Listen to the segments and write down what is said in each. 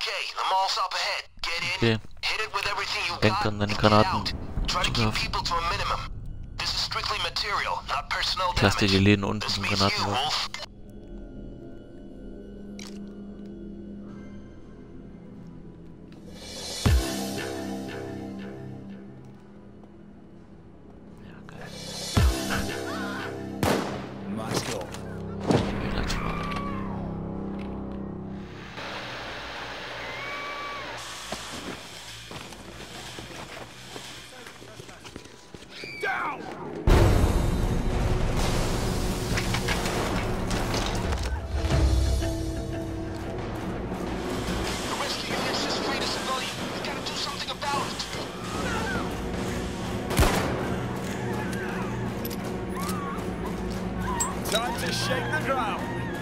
Okay. Denk an deine Granaten zu werfen. Ich lasse dir die Läden unten zum Granaten werfen. Time to shake the ground.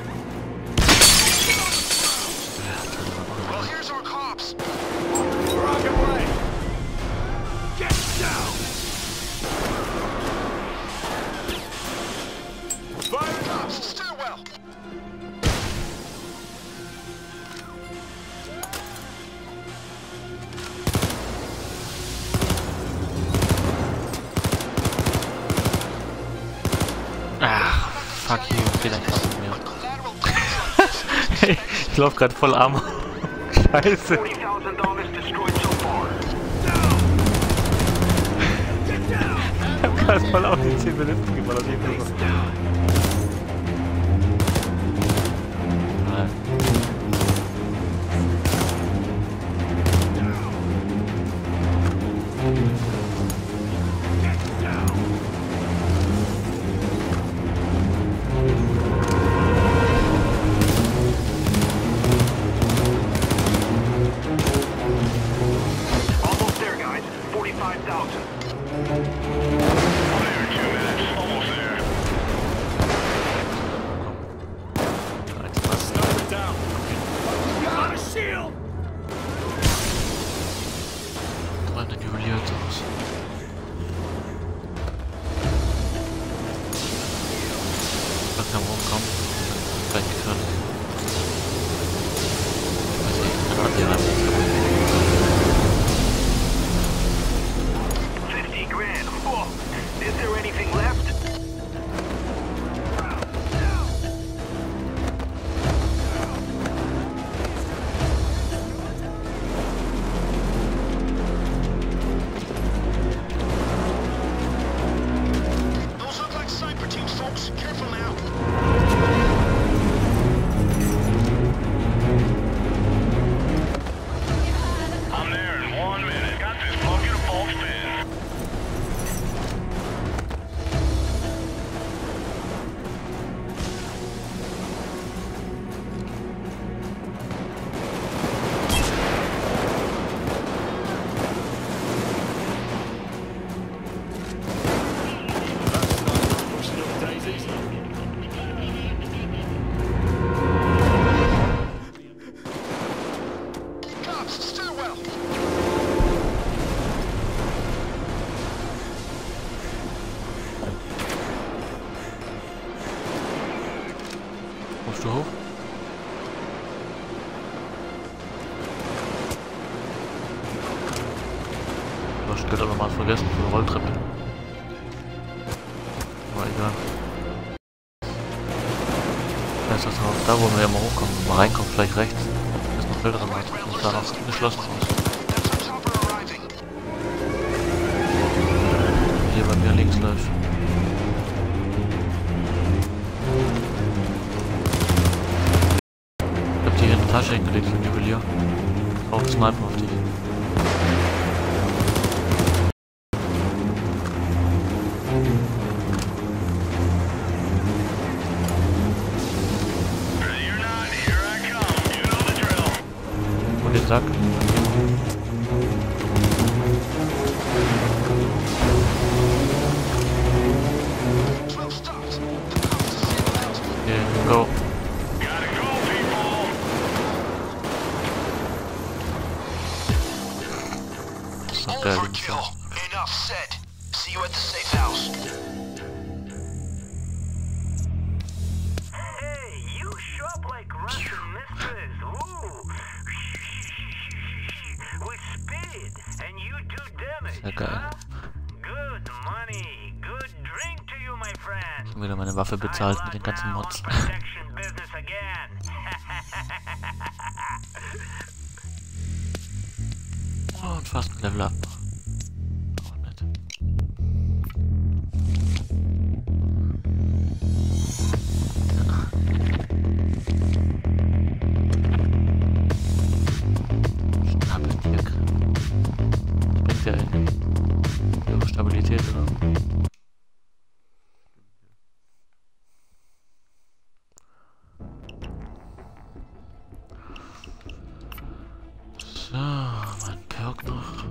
Well, here's our cops. Rock away. Get down. Fire cops, stairwell. Fuck you, vielleicht was mit mir. Ich lauf grad voll Arm. Scheiße. Ich hab grad voll auf die 10 Minuten geballert. Kommst du hoch? Du hast gerade mal vergessen für eine Rolltreppe. Aber egal. Das heißt, auch da, wo wir ja mal hochkommen, mal reinkommen, vielleicht rechts. Da ist noch Felder dran, und da noch geschlossen aus. Hier bei mir links läuft. Ich hab die hier in die Tasche hingelegt für den Juwelier. Auch snipen auf die. Und den Sack. Okay, go. Das ist doch geil. Enough said. See you at the safe house. Hey, you show up like Russian mistress. Ooh. Sehr geil. Schon wieder meine Waffe bezahlt mit den ganzen Mods. Und fast ein Level up. Auch nett. Schnabeltier. Bringt ja ihre Stabilität, oder? So, mein Perk noch.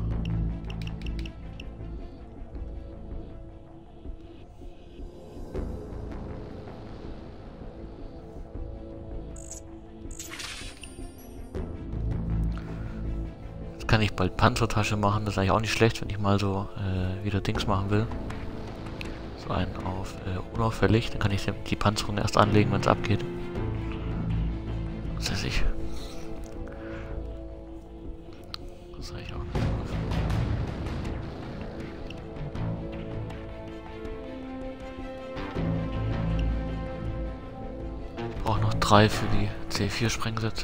Jetzt kann ich bald Panzertasche machen, das ist eigentlich auch nicht schlecht, wenn ich mal so wieder Dings machen will. So einen auf unauffällig, dann kann ich die Panzerung erst anlegen, wenn es abgeht. Was weiß ich. Das habe ich auch nicht drauf. Ich brauche noch 3 für die C4-Sprengsätze.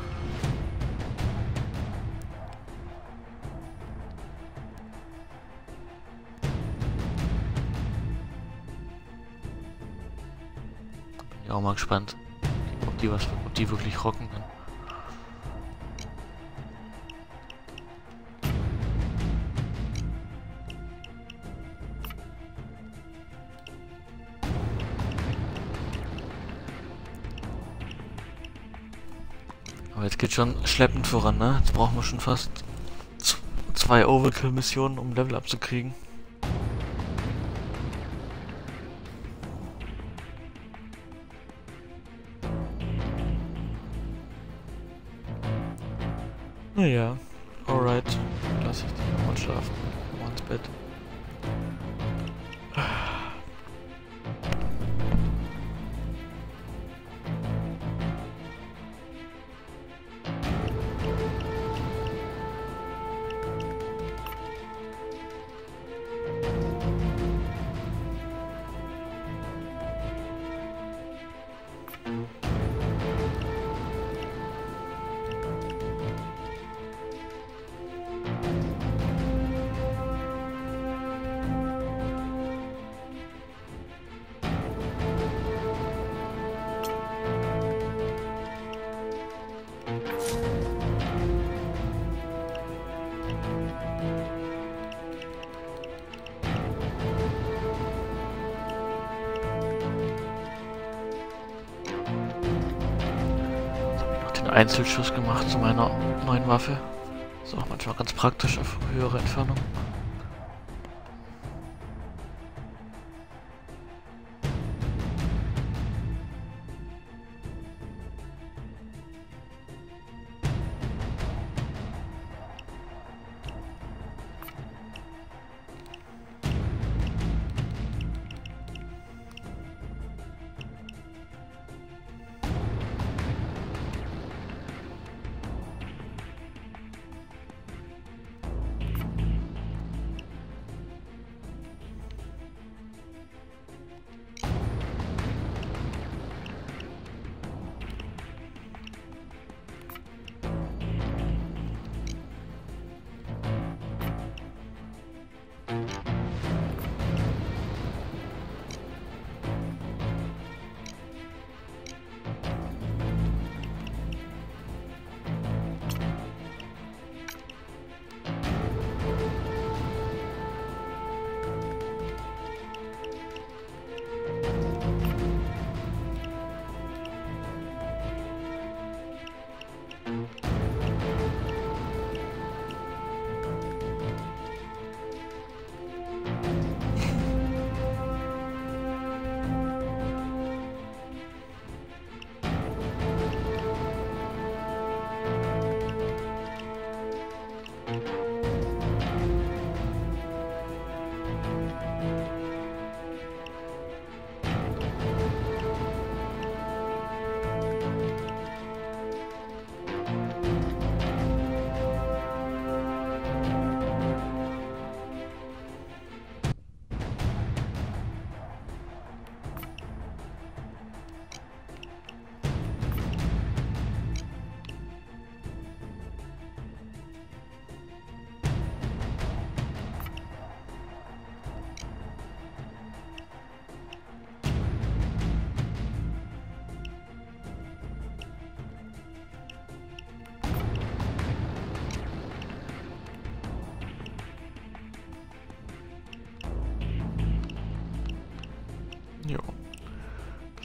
Bin ich auch mal gespannt, ob die wirklich rocken können. Aber jetzt geht schon schleppend voran, ne? Jetzt brauchen wir schon fast 2 Overkill-Missionen, um Level abzukriegen. Naja, alright. Lass ich dich nochmal schlafen. Komm mal ins Bett. Einzelschuss gemacht zu meiner neuen Waffe. Ist auch manchmal ganz praktisch auf höhere Entfernung.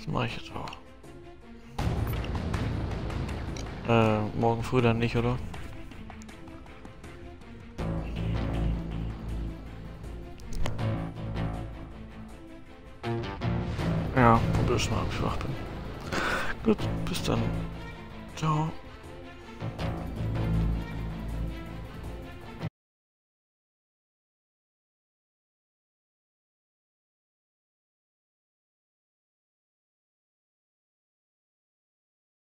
Das mache ich jetzt auch. Morgen früh dann nicht, oder? Ja, probier's mal, ob ich wach bin. Gut, bis dann. Ciao.